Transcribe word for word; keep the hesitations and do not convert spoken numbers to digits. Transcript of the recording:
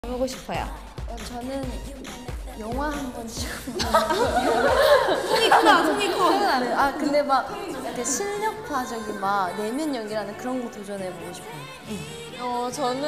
보고 싶어요. 어, 저는 영화 한 번씩 손이 크다, 손이 커. 네, 아 근데 막 약간 실력파적인 막 내면 연기라는 그런 거 도전해보고 싶어요. 어, 저는